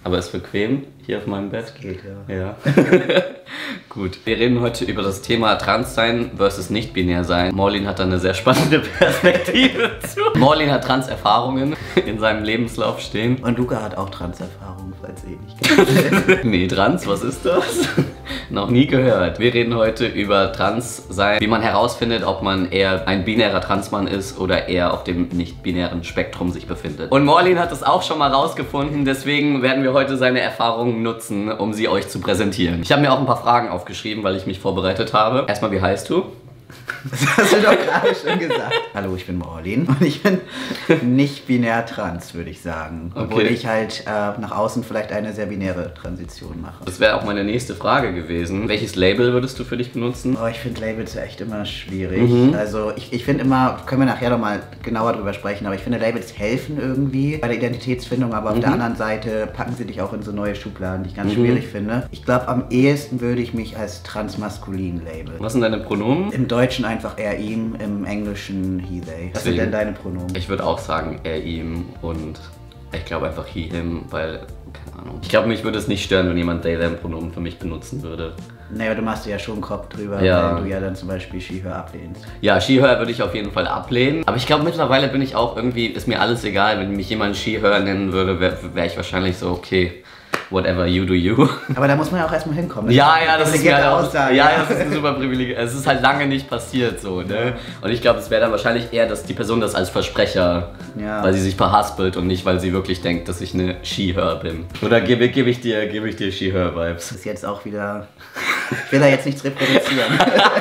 Aber ist bequem hier auf meinem Bett? Geht, ja. Ja. Gut. Wir reden heute über das Thema Transsein versus nicht-binär sein. Morlin hat da eine sehr spannende Perspektive zu. Morlin hat Trans-Erfahrungen in seinem Lebenslauf stehen. Und Luca hat auch Trans-Erfahrungen, falls ihr nicht kennt. Nee, Trans, was ist das? Noch nie gehört. Wir reden heute über Transsein, wie man herausfindet, ob man eher ein binärer Transmann ist oder eher auf dem nicht-binären Spektrum sich befindet. Und Morlin hat es auch schon mal rausgefunden, deswegen werden wir heute seine Erfahrungen nutzen, um sie euch zu präsentieren. Ich habe mir auch ein paar Fragen aufgeschrieben, weil ich mich vorbereitet habe. Erstmal, wie heißt du? Das hast du doch gerade schon gesagt. Hallo, ich bin Morlin und ich bin nicht binär trans, würde ich sagen. Obwohl ich halt nach außen vielleicht eine sehr binäre Transition mache. Das wäre auch meine nächste Frage gewesen. Welches Label würdest du für dich benutzen? Oh, ich finde Labels echt immer schwierig. Also ich finde immer, können wir nachher noch mal genauer drüber sprechen, aber ich finde Labels helfen irgendwie bei der Identitätsfindung, aber auf der anderen Seite packen sie dich auch in so neue Schubladen, die ich ganz schwierig finde. Ich glaube, am ehesten würde ich mich als transmaskulin labeln. Was sind deine Pronomen? Im Deutschen einfach er, ihm, im Englischen he, they. Was sind denn deine Pronomen? Ich würde auch sagen er, ihm und ich glaube einfach he, him, weil, keine Ahnung. Ich glaube, mich würde es nicht stören, wenn jemand they, them Pronomen für mich benutzen würde. Naja, du machst dir ja schon einen Kopf drüber, ja, weil du ja dann zum Beispiel she, her ablehnst. Ja, she, her würde ich auf jeden Fall ablehnen. Aber ich glaube, mittlerweile bin ich auch irgendwie, ist mir alles egal, wenn mich jemand she, her nennen würde, wäre ich wahrscheinlich so, okay. Whatever you do you. Aber da muss man ja auch erstmal hinkommen. Ja, das ist mir auch, Aussage. ja, das ist ein super Privileg. Es ist halt lange nicht passiert so, ne? Und ich glaube, es wäre dann wahrscheinlich eher, dass die Person das als Versprecher, weil sie sich verhaspelt und nicht, weil sie wirklich denkt, dass ich eine she-her bin. Oder gebe ich dir she-her-Vibes? Das ist jetzt auch wieder, ich will da jetzt nichts reproduzieren.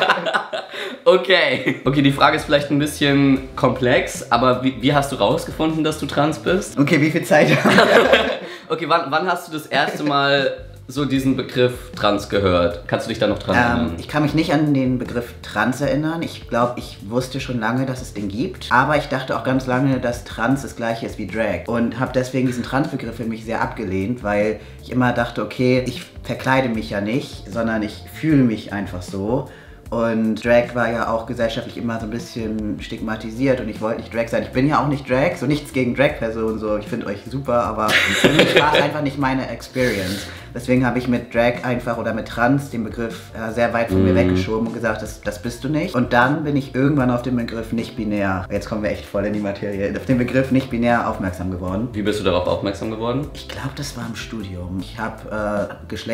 Okay, die Frage ist vielleicht ein bisschen komplex, aber wie hast du rausgefunden, dass du trans bist? Okay, wie viel Zeit haben wir? Okay, wann hast du das erste Mal so diesen Begriff trans gehört? Kannst du dich da noch dran erinnern? Ich kann mich nicht an den Begriff trans erinnern. Ich glaube, ich wusste schon lange, dass es den gibt. Aber ich dachte auch ganz lange, dass trans das gleiche ist wie Drag. Und habe deswegen diesen Trans-Begriff für mich sehr abgelehnt, weil ich immer dachte, okay, ich verkleide mich ja nicht, sondern ich fühle mich einfach so. Und Drag war ja auch gesellschaftlich immer so ein bisschen stigmatisiert und ich wollte nicht Drag sein. Ich bin ja auch nicht Drag, so nichts gegen Drag-Personen, so ich finde euch super, aber für mich war es einfach nicht meine Experience. Deswegen habe ich mit Drag einfach oder mit Trans den Begriff sehr weit von mir weggeschoben und gesagt, das bist du nicht. Und dann bin ich irgendwann auf den Begriff nicht-binär, jetzt kommen wir echt voll in die Materie, auf den Begriff nicht-binär aufmerksam geworden. Wie bist du darauf aufmerksam geworden? Ich glaube, das war im Studium. Ich habe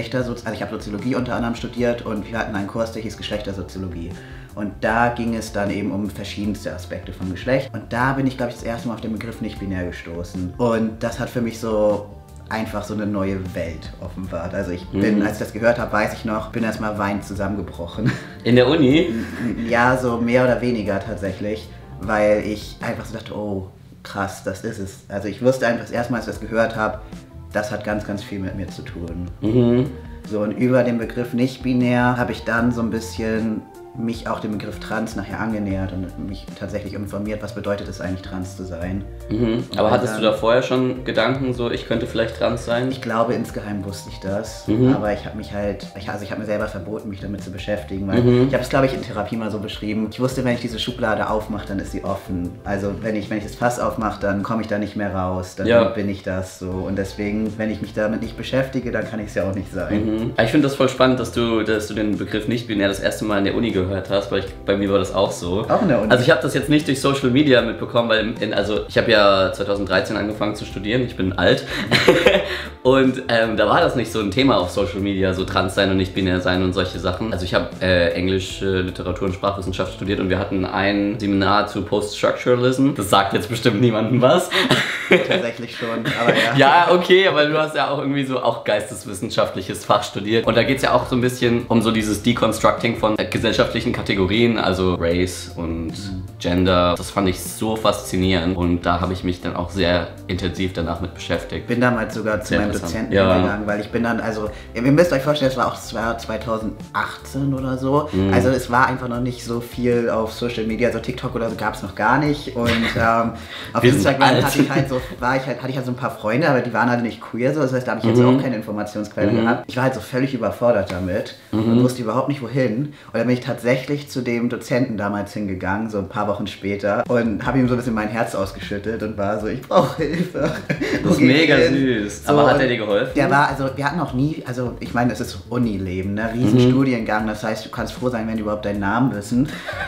ich habe Soziologie unter anderem studiert und wir hatten einen Kurs, der hieß Geschlechtersoziologie. Und da ging es dann eben um verschiedenste Aspekte von Geschlecht. Und da bin ich, glaube ich, das erste Mal auf den Begriff nicht-binär gestoßen. Und das hat für mich so einfach so eine neue Welt offenbart. Also ich bin, als ich das gehört habe, weiß ich noch, bin erstmal weinend zusammengebrochen. In der Uni? Ja, so mehr oder weniger tatsächlich, weil ich einfach so dachte, oh krass, das ist es. Also ich wusste einfach das erste Mal, als ich das gehört habe, das hat ganz, ganz viel mit mir zu tun. So, und über den Begriff nicht-binär habe ich dann so ein bisschen mich auch dem Begriff trans nachher angenähert und mich tatsächlich informiert, was bedeutet es eigentlich, trans zu sein. Aber hattest du da vorher schon Gedanken, so ich könnte vielleicht trans sein? Ich glaube, insgeheim wusste ich das, aber ich habe mich halt, ich habe mir selber verboten, mich damit zu beschäftigen, weil ich habe es, glaube ich, in Therapie mal so beschrieben. Ich wusste, wenn ich diese Schublade aufmache, dann ist sie offen. Also wenn ich das Fass aufmache, dann komme ich da nicht mehr raus, dann bin ich das so. Und deswegen, wenn ich mich damit nicht beschäftige, dann kann ich es ja auch nicht sein. Ich finde das voll spannend, dass du den Begriff nicht-binär das erste Mal in der Uni gehört hast, weil bei mir war das auch so. Auch in der Uni? Also ich habe das jetzt nicht durch Social Media mitbekommen, weil ich habe ja 2013 angefangen zu studieren, ich bin alt und da war das nicht so ein Thema auf Social Media, so trans sein und nicht binär sein und solche Sachen. Also ich habe Englisch, Literatur und Sprachwissenschaft studiert und wir hatten ein Seminar zu Post-Structuralism. Das sagt jetzt bestimmt niemandem was. Tatsächlich schon, aber ja. Ja, okay, aber du hast ja auch irgendwie so auch geisteswissenschaftliches Fach studiert und da geht es ja auch so ein bisschen um so dieses Deconstructing von gesellschaftlichen Kategorien, also Race und Gender. Das fand ich so faszinierend und da habe ich mich dann auch sehr intensiv danach mit beschäftigt. Bin damals sogar zu meinem Dozenten gegangen, weil ich bin dann, also ihr müsst euch vorstellen, es war auch 2018 oder so, also es war einfach noch nicht so viel auf Social Media, so TikTok oder so gab es noch gar nicht und auf Instagram hatte ich halt so ein paar Freunde, aber die waren halt nicht queer, so, das heißt, da habe ich jetzt auch keine Informationsquelle gehabt. Ich war halt so völlig überfordert damit und wusste überhaupt nicht wohin und dann bin ich tatsächlich zu dem Dozenten damals hingegangen, so ein paar Wochen später und habe ihm so ein bisschen mein Herz ausgeschüttet und war so, ich brauche Hilfe. Das ist mega süß. So, aber hat er dir geholfen? Der war, also wir hatten noch nie, also ich meine, das ist Unileben, ne? Riesenstudiengang, das heißt, du kannst froh sein, wenn die überhaupt deinen Namen wissen.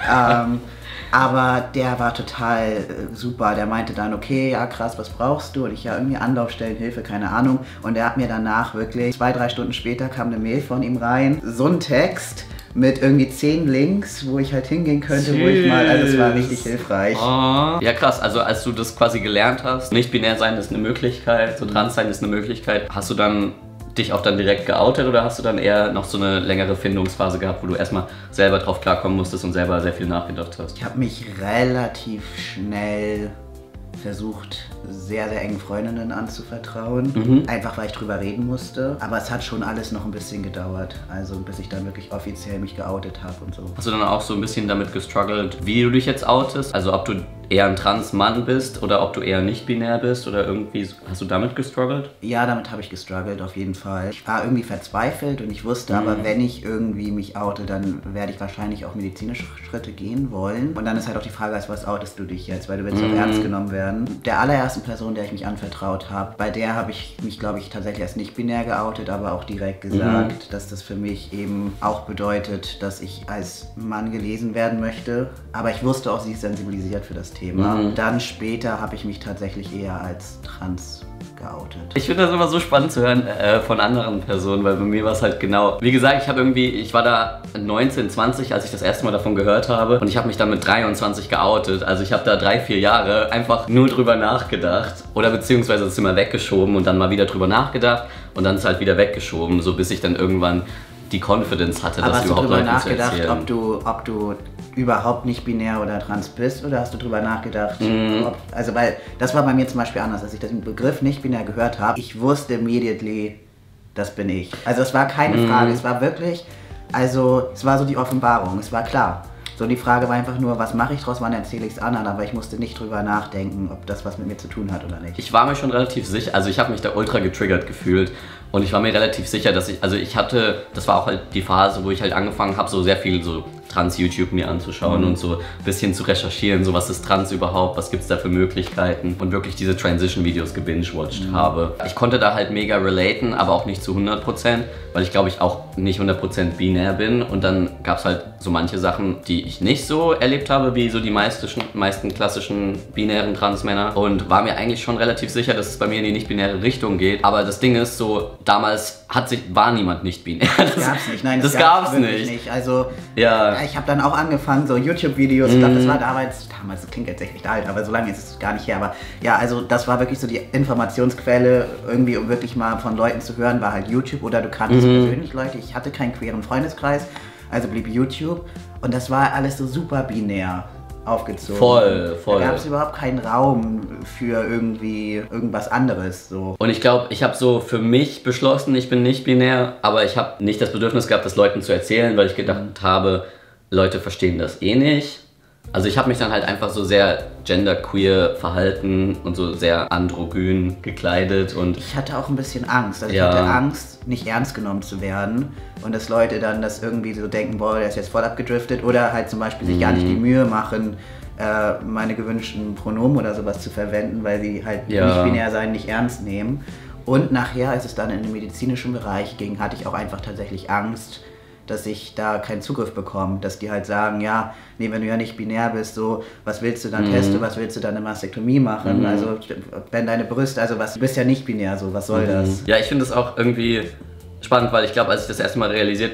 Aber der war total super. Der meinte dann, okay, ja krass, was brauchst du? Und ich, ja, irgendwie Anlaufstellen, Hilfe, keine Ahnung. Und der hat mir danach wirklich, 2-3 Stunden später kam eine Mail von ihm rein. So ein Text mit irgendwie 10 Links, wo ich halt hingehen könnte, wo ich mal, also es war richtig hilfreich. Oh. Ja krass, also als du das quasi gelernt hast, nicht binär sein ist eine Möglichkeit, so trans sein ist eine Möglichkeit, hast du dann dich auch dann direkt geoutet oder hast du dann eher noch so eine längere Findungsphase gehabt, wo du erstmal selber drauf klarkommen musstest und selber sehr viel nachgedacht hast? Ich habe mich relativ schnell versucht, sehr, sehr engen Freundinnen anzuvertrauen. Einfach, weil ich drüber reden musste. Aber es hat schon alles noch ein bisschen gedauert. Also, bis ich dann wirklich offiziell mich geoutet habe und so. Hast du dann auch so ein bisschen damit gestruggelt, wie du dich jetzt outest? Also, ob du eher ein Trans-Mann bist oder ob du eher nicht binär bist oder irgendwie, hast du damit gestruggelt? Ja, damit habe ich gestruggelt, auf jeden Fall. Ich war irgendwie verzweifelt und ich wusste aber, wenn ich irgendwie mich oute, dann werde ich wahrscheinlich auch medizinische Schritte gehen wollen. Und dann ist halt auch die Frage, als was outest du dich jetzt, weil du willst auch ernst genommen werden. Der allerersten Person, der ich mich anvertraut habe, bei der habe ich mich, glaube ich, tatsächlich als nicht binär geoutet, aber auch direkt gesagt, dass das für mich eben auch bedeutet, dass ich als Mann gelesen werden möchte. Aber ich wusste auch, sie ist sensibilisiert für das Thema. Dann später habe ich mich tatsächlich eher als trans geoutet. Ich finde das immer so spannend zu hören von anderen Personen, weil bei mir war es halt genau. Wie gesagt, ich war da 19, 20, als ich das erste Mal davon gehört habe und ich habe mich dann mit 23 geoutet. Also ich habe da 3-4 Jahre einfach nur drüber nachgedacht oder beziehungsweise das immer weggeschoben und dann mal wieder drüber nachgedacht und dann ist halt wieder weggeschoben, so bis ich dann irgendwann die Confidence hatte, das überhaupt Leuten zu erzählen. Hast du drüber nachgedacht, ob du überhaupt nicht binär oder trans bist oder hast du drüber nachgedacht, also weil das war bei mir zum Beispiel anders, als ich den Begriff nicht binär gehört habe, ich wusste immediately, das bin ich. Also es war keine Frage, es war wirklich, also es war so die Offenbarung, es war klar. So, die Frage war einfach nur, was mache ich draus, wann erzähle ich es anderen, aber ich musste nicht drüber nachdenken, ob das was mit mir zu tun hat oder nicht. Ich war mir schon relativ sicher, also ich habe mich da ultra getriggert gefühlt und ich war mir relativ sicher, dass ich hatte, das war auch halt die Phase, wo ich halt angefangen habe, so sehr viel so Trans-YouTube mir anzuschauen und so ein bisschen zu recherchieren, so was ist Trans überhaupt, was gibt es da für Möglichkeiten und wirklich diese Transition-Videos gebingewatcht habe. Ich konnte da halt mega relaten, aber auch nicht zu 100%, weil ich glaube ich auch nicht 100% binär bin und dann gab es halt so manche Sachen, die ich nicht so erlebt habe, wie so die meisten klassischen binären Transmänner und war mir eigentlich schon relativ sicher, dass es bei mir in die nicht-binäre Richtung geht, aber das Ding ist so, damals war niemand nicht binär. Das gab's nicht, nein, das gab's nicht. Also, ja. Ich habe dann auch angefangen, so YouTube-Videos, ich glaube, das war damals, das klingt jetzt echt alt, aber so lange ist es gar nicht her, aber ja, also das war wirklich so die Informationsquelle, irgendwie, um wirklich mal von Leuten zu hören, war halt YouTube oder du kanntest persönlich Leute, ich hatte keinen queeren Freundeskreis, also blieb YouTube und das war alles so super binär aufgezogen. Voll. Da gab es überhaupt keinen Raum für irgendwie irgendwas anderes. So. Und ich glaube, ich habe so für mich beschlossen, ich bin nicht binär, aber ich habe nicht das Bedürfnis gehabt, das Leuten zu erzählen, weil ich gedacht habe, Leute verstehen das eh nicht. Also ich habe mich dann halt einfach so sehr genderqueer verhalten und so sehr androgyn gekleidet und... Ich hatte auch ein bisschen Angst. Also ich hatte Angst, nicht ernst genommen zu werden und dass Leute dann das irgendwie so denken, boah, der ist jetzt voll abgedriftet oder halt zum Beispiel sich gar nicht die Mühe machen, meine gewünschten Pronomen oder sowas zu verwenden, weil sie halt nicht binär sein, nicht ernst nehmen. Und nachher, als es dann in den medizinischen Bereich ging, hatte ich auch einfach tatsächlich Angst, dass ich da keinen Zugriff bekomme, dass die halt sagen, ja, nee, wenn du ja nicht binär bist, so, was willst du dann testen, was willst du dann eine Mastektomie machen, also wenn deine Brüste, also was, du bist ja nicht binär, so, was soll das? Ja, ich finde das auch irgendwie spannend, weil ich glaube, als ich das erste Mal realisiert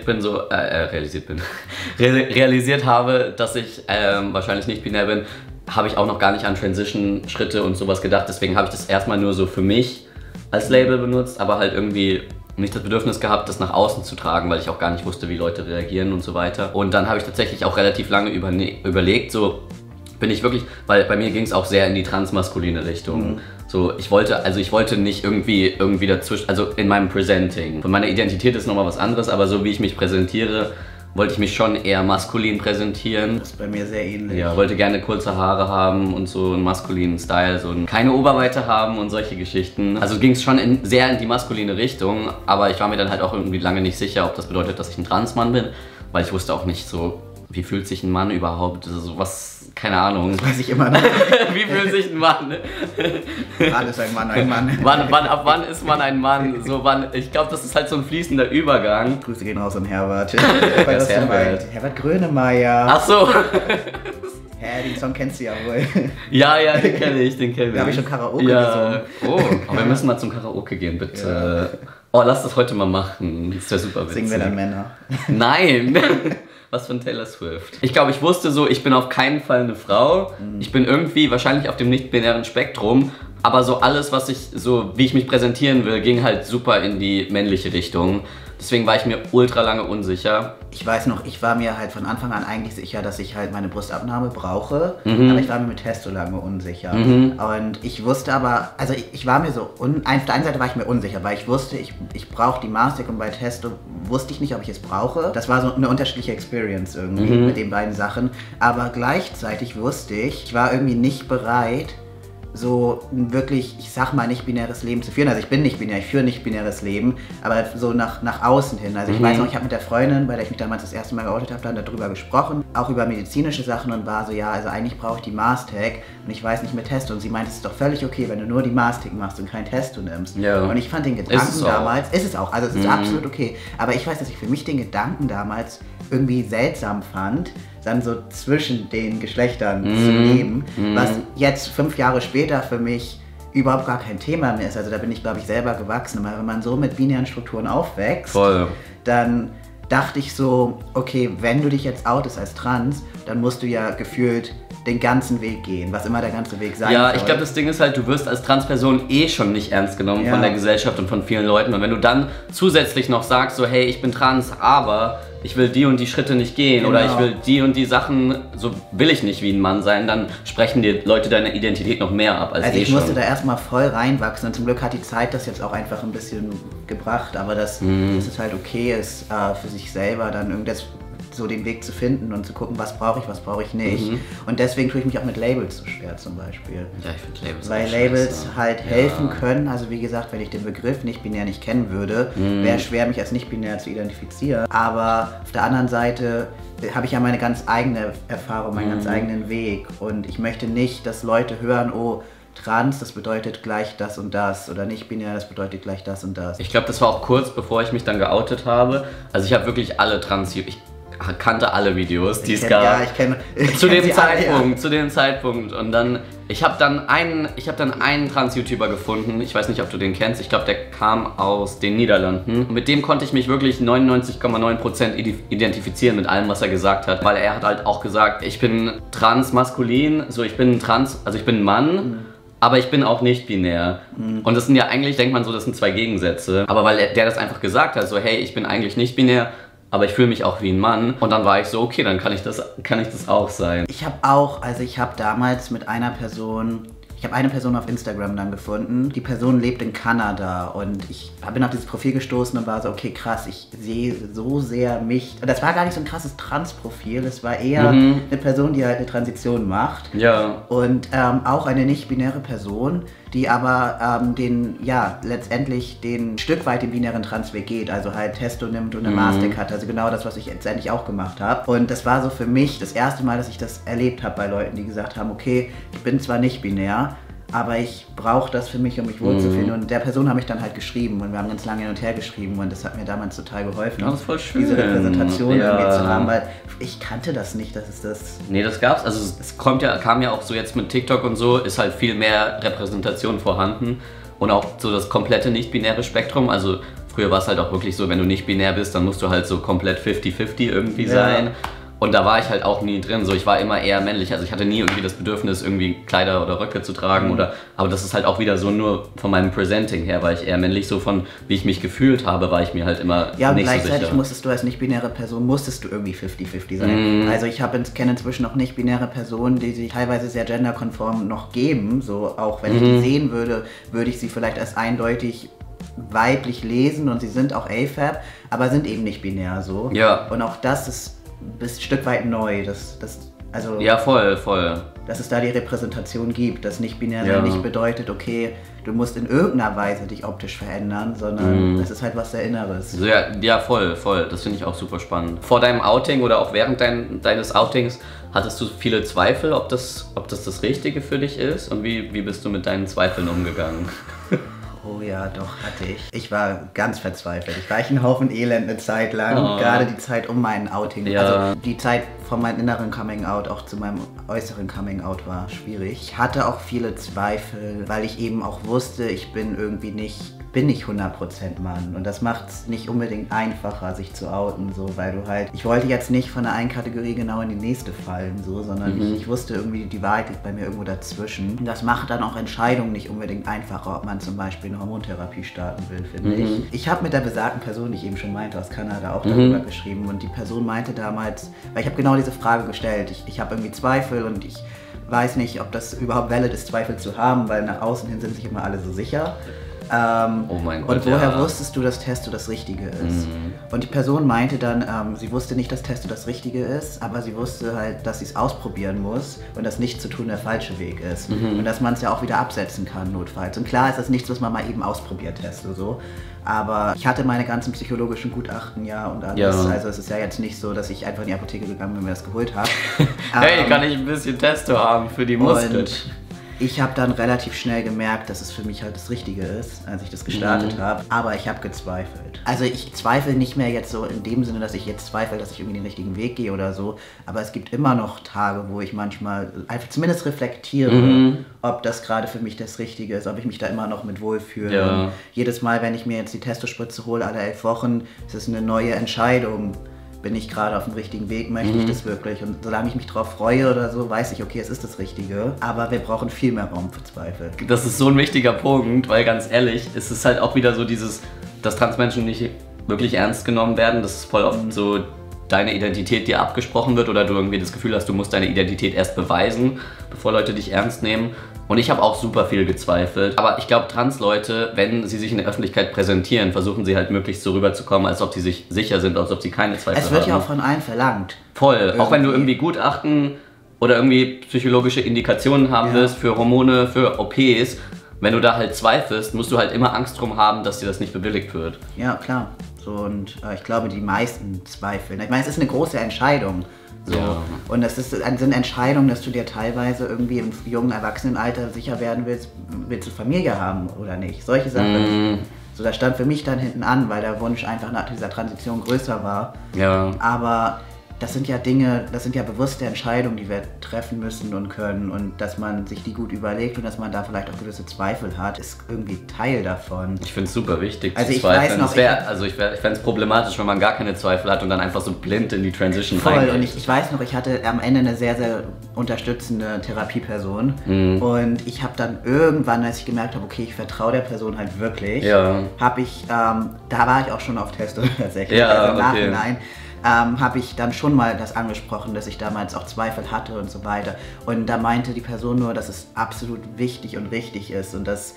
habe, dass ich wahrscheinlich nicht binär bin, habe ich auch noch gar nicht an Transition-Schritte und sowas gedacht, deswegen habe ich das erstmal nur so für mich als Label benutzt, aber halt irgendwie nicht das Bedürfnis gehabt, das nach außen zu tragen, weil ich auch gar nicht wusste, wie Leute reagieren und so weiter. Und dann habe ich tatsächlich auch relativ lange überlegt, so bin ich wirklich, weil bei mir ging es auch sehr in die transmaskuline Richtung. So, ich wollte nicht irgendwie dazwischen, also in meinem Presenting. Von meiner Identität ist nochmal was anderes, aber so wie ich mich präsentiere, wollte ich mich schon eher maskulin präsentieren. Das ist bei mir sehr ähnlich. Ja, wollte gerne kurze Haare haben und so einen maskulinen Style, so keine Oberweite haben und solche Geschichten. Also ging es schon sehr in die maskuline Richtung, aber ich war mir dann halt auch irgendwie lange nicht sicher, ob das bedeutet, dass ich ein Transmann bin, weil ich wusste auch nicht so, wie fühlt sich ein Mann überhaupt, also was keine Ahnung. Das weiß ich immer noch. Wie fühlt sich ein Mann? Wann ist ein Mann ein Mann? Ab wann ist man ein Mann? So, ich glaube, das ist halt so ein fließender Übergang. Grüße gehen raus an Herbert. Wer ist Herbert? Herbert Grönemeyer. Ach so. Hä, den Song kennst du ja wohl. Ja, den kenne ich. Da habe ich schon Karaoke gesungen. Oh, aber wir müssen mal zum Karaoke gehen, bitte. Ja. Oh, lass das heute mal machen. Das wäre super witzig. Singen wir dann Männer? Nein. Was von Taylor Swift. Ich glaube, ich wusste so, ich bin auf keinen Fall eine Frau. Ich bin irgendwie wahrscheinlich auf dem nicht-binären Spektrum. Aber so alles, wie ich mich präsentieren will, ging halt super in die männliche Richtung. Deswegen war ich mir ultra lange unsicher. Ich weiß noch, ich war mir halt von Anfang an eigentlich sicher, dass ich halt meine Brustabnahme brauche. Aber ich war mir mit Testo lange unsicher. Und ich wusste aber, also ich war mir so, auf der einen Seite war ich mir unsicher, weil ich wusste, ich brauche die Mastek und bei Testo wusste ich nicht, ob ich es brauche. Das war so eine unterschiedliche Experience irgendwie mit den beiden Sachen. Aber gleichzeitig wusste ich war irgendwie nicht bereit, so ein wirklich, ich sag mal, nicht-binäres Leben zu führen. Also ich bin nicht binär, ich führe nicht-binäres Leben, aber so nach außen hin. Also ich weiß noch, ich habe mit der Freundin, bei der ich mich damals das erste Mal geoutet habe, dann darüber gesprochen, auch über medizinische Sachen und war so, ja, also eigentlich brauche ich die Mastec und ich weiß nicht mit Testo. Und sie meinte, es ist doch völlig okay, wenn du nur die Mastec machst und kein Testo nimmst. Ja. Und ich fand den Gedanken damals, ist es auch, also es ist absolut okay, aber ich weiß, dass ich für mich den Gedanken damals irgendwie seltsam fand, dann so zwischen den Geschlechtern zu leben, was jetzt 5 Jahre später für mich überhaupt gar kein Thema mehr ist. Also da bin ich, glaube ich, selber gewachsen. Aber wenn man so mit binären Strukturen aufwächst, dann dachte ich so, okay, wenn du dich jetzt outest als trans, dann musst du ja gefühlt den ganzen Weg gehen, was immer der ganze Weg sein soll. Ja, ich glaube, das Ding ist halt, du wirst als Transperson schon nicht ernst genommen von der Gesellschaft und von vielen Leuten. Und wenn du dann zusätzlich noch sagst, so, hey, ich bin trans, aber ich will die und die Schritte nicht gehen oder ich will die und die Sachen, so will ich nicht wie ein Mann sein, dann sprechen die Leute deine Identität noch mehr ab als also ich musste da erstmal voll reinwachsen und zum Glück hat die Zeit das jetzt auch einfach ein bisschen gebracht, aber dass es halt okay ist, für sich selber dann irgendwas so den Weg zu finden und zu gucken, was brauche ich nicht. Und deswegen tue ich mich auch mit Labels so schwer zum Beispiel. Ja, ich finde Labels weil Labels halt helfen können, also wie gesagt, wenn ich den Begriff nicht-binär nicht kennen würde, wäre schwer, mich als nicht-binär zu identifizieren. Aber auf der anderen Seite habe ich ja meine ganz eigene Erfahrung, meinen ganz eigenen Weg und ich möchte nicht, dass Leute hören, oh, trans, das bedeutet gleich das und das oder nicht binär, das bedeutet gleich das und das. Ich glaube, das war auch kurz bevor ich mich dann geoutet habe. Also ich habe wirklich alle ich kannte alle Videos, die es gab. Ja, ich kenne zu dem Zeitpunkt. Und dann, ich habe dann einen Trans-YouTuber gefunden. Ich weiß nicht, ob du den kennst. Ich glaube, der kam aus den Niederlanden. Mit dem konnte ich mich wirklich 99,9% identifizieren mit allem, was er gesagt hat. Weil er hat halt auch gesagt, ich bin transmaskulin, so ich bin ein Mann. Aber ich bin auch nicht binär. Und das sind ja eigentlich, denkt man so, das sind zwei Gegensätze. Aber weil der das einfach gesagt hat, so hey, ich bin eigentlich nicht binär, aber ich fühle mich auch wie ein Mann. Und dann war ich so, okay, dann kann ich das auch sein. Ich habe damals mit einer Person, ich habe eine Person auf Instagram dann gefunden. Die Person lebt in Kanada und ich bin auf dieses Profil gestoßen und war so, okay, krass, ich sehe so sehr mich. Das war gar nicht so ein krasses Trans-Profil, das war eher eine Person, die halt eine Transition macht. Ja. Und auch eine nicht-binäre Person, die aber letztendlich den Stück weit den binären Transweg geht, also halt Testo nimmt und eine Mastec hat, also genau das, was ich letztendlich auch gemacht habe. Und das war so für mich das erste Mal, dass ich das erlebt habe bei Leuten, die gesagt haben, okay, ich bin zwar nicht binär, aber ich brauche das für mich, um mich wohlzufinden. Und der Person habe ich dann halt geschrieben und wir haben ganz lange hin und her geschrieben und das hat mir damals total geholfen, das ist voll schön. Diese Repräsentation irgendwie zu haben, weil ich kannte das nicht, dass es das... Nee, das gab's, also es kam ja auch so jetzt mit TikTok und so, ist halt viel mehr Repräsentation vorhanden und auch so das komplette nicht-binäre Spektrum, also früher war es halt auch wirklich so, wenn du nicht binär bist, dann musst du halt so komplett 50-50 irgendwie sein. Und da war ich halt auch nie drin, so ich war immer eher männlich, also ich hatte nie irgendwie das Bedürfnis, irgendwie Kleider oder Röcke zu tragen aber das ist halt auch wieder so nur von meinem Presenting her, war ich eher männlich, so von wie ich mich gefühlt habe, war ich mir halt immer nicht so sicher. Ja, und gleichzeitig musstest du als nicht-binäre Person, irgendwie 50-50 sein. Also ich kenne inzwischen auch nicht-binäre Personen, die sich teilweise sehr genderkonform noch geben, so auch wenn ich die sehen würde, würde ich sie vielleicht als eindeutig weiblich lesen und sie sind auch AFAB, aber sind eben nicht binär so. Ja. Und auch das ist ein Stück weit neu, ja, voll. Dass es da die Repräsentation gibt, dass nicht binär sein nicht bedeutet, okay, du musst in irgendeiner Weise dich optisch verändern, sondern das ist halt was sehr Inneres. Ja, voll. Das finde ich auch super spannend. Vor deinem Outing oder auch während deines Outings hattest du viele Zweifel, ob das Richtige für dich ist? Und wie bist du mit deinen Zweifeln umgegangen? Oh ja, doch, hatte ich. Ich war ganz verzweifelt. Ich war echt ein Haufen Elend eine Zeit lang. Gerade die Zeit um meinen Outing. Ja. Also die Zeit von meinem inneren Coming-out auch zu meinem äußeren Coming-out war schwierig. Ich hatte auch viele Zweifel, weil ich eben auch wusste, ich bin irgendwie nicht 100% Mann. Und das macht es nicht unbedingt einfacher, sich zu outen, so, weil du halt, ich wollte jetzt nicht von der einen Kategorie genau in die nächste fallen, so, sondern ich wusste irgendwie, die Wahrheit liegt bei mir irgendwo dazwischen. Und das macht dann auch Entscheidungen nicht unbedingt einfacher, ob man zum Beispiel eine Hormontherapie starten will, finde ich. Ich habe mit der besagten Person, die ich eben schon meinte, aus Kanada auch darüber geschrieben, und die Person meinte damals, weil ich habe genau diese Frage gestellt, ich habe irgendwie Zweifel und ich weiß nicht, ob das überhaupt valid ist, Zweifel zu haben, weil nach außen hin sind sich immer alle so sicher. Oh mein Gott, und woher wusstest du, dass Testo das Richtige ist? Und die Person meinte dann, sie wusste nicht, dass Testo das Richtige ist, aber sie wusste halt, dass sie es ausprobieren muss und das nicht zu tun der falsche Weg ist. Und dass man es ja auch wieder absetzen kann, notfalls. Und klar ist das nichts, was man mal eben ausprobiert, Testo so. Aber ich hatte meine ganzen psychologischen Gutachten und alles. Ja. Also es ist ja jetzt nicht so, dass ich einfach in die Apotheke gegangen bin und mir das geholt habe. Hey, kann ich ein bisschen Testo haben für die Muskeln? Ich habe dann relativ schnell gemerkt, dass es für mich halt das Richtige ist, als ich das gestartet habe. Aber ich habe gezweifelt. Also ich zweifle nicht mehr jetzt so in dem Sinne, dass ich jetzt zweifle, dass ich irgendwie den richtigen Weg gehe oder so. Aber es gibt immer noch Tage, wo ich manchmal einfach zumindest reflektiere, ob das gerade für mich das Richtige ist, ob ich mich da immer noch mit wohlfühle. Ja. Und jedes Mal, wenn ich mir jetzt die Testospritze hole, alle 11 Wochen, ist es eine neue Entscheidung. Bin ich gerade auf dem richtigen Weg, möchte ich das wirklich? Und solange ich mich drauf freue oder so, weiß ich, okay, es ist das Richtige. Aber wir brauchen viel mehr Raum für Zweifel. Das ist so ein wichtiger Punkt, weil ganz ehrlich, es ist halt auch wieder so dass Transmenschen nicht wirklich ernst genommen werden. Das ist voll oft so deine Identität dir abgesprochen wird oder du irgendwie das Gefühl hast, du musst deine Identität erst beweisen, bevor Leute dich ernst nehmen. Und ich habe auch super viel gezweifelt. Aber ich glaube, Trans-Leute, wenn sie sich in der Öffentlichkeit präsentieren, versuchen sie halt möglichst so rüberzukommen, als ob sie sich sicher sind, als ob sie keine Zweifel haben. Es wird ja auch von allen verlangt. Voll. Irgendwie. Auch wenn du irgendwie Gutachten oder irgendwie psychologische Indikationen haben willst für Hormone, für OPs, wenn du da halt zweifelst, musst du halt immer Angst drum haben, dass dir das nicht bewilligt wird. Ja, klar. So, und ich glaube, die meisten zweifeln. Ich meine, es ist eine große Entscheidung. So. Ja. Und das sind Entscheidungen, dass du dir teilweise irgendwie im jungen Erwachsenenalter sicher werden willst du Familie haben oder nicht. Solche Sachen. So, das stand für mich dann hinten an, weil der Wunsch einfach nach dieser Transition größer war. Ja. Aber das sind ja Dinge, das sind ja bewusste Entscheidungen, die wir treffen müssen und können, und dass man sich die gut überlegt und dass man da vielleicht auch gewisse Zweifel hat, ist irgendwie Teil davon. Ich finde es super wichtig zu zweifeln. Ich fände es problematisch, wenn man gar keine Zweifel hat und dann einfach so blind in die Transition reingeht. Voll, und ich weiß noch, ich hatte am Ende eine sehr, sehr unterstützende Therapieperson und ich habe dann irgendwann, als ich gemerkt habe, okay, ich vertraue der Person halt wirklich, habe ich, da war ich auch schon auf Testo tatsächlich, also im Nachhinein, habe ich dann schon mal das angesprochen, dass ich damals auch Zweifel hatte und so weiter. Und da meinte die Person nur, dass es absolut wichtig und richtig ist und dass